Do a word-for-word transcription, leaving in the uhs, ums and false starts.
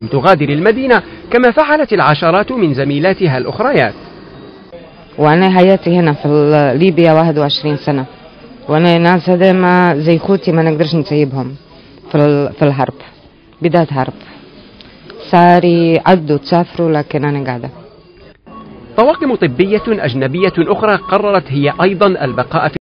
تغادر المدينة كما فعلت العشرات من زميلاتها الأخريات. وأنا حياتي هنا في ليبيا واحد وعشرين سنة، وأنا ناس هذا ما زي خوتي ما نقدرش نسيبهم في في الحرب، بداية حرب صاري عدوا تسافروا لكن أنا قاعدة. طواقم طبية أجنبية أخرى قررت هي أيضا البقاء في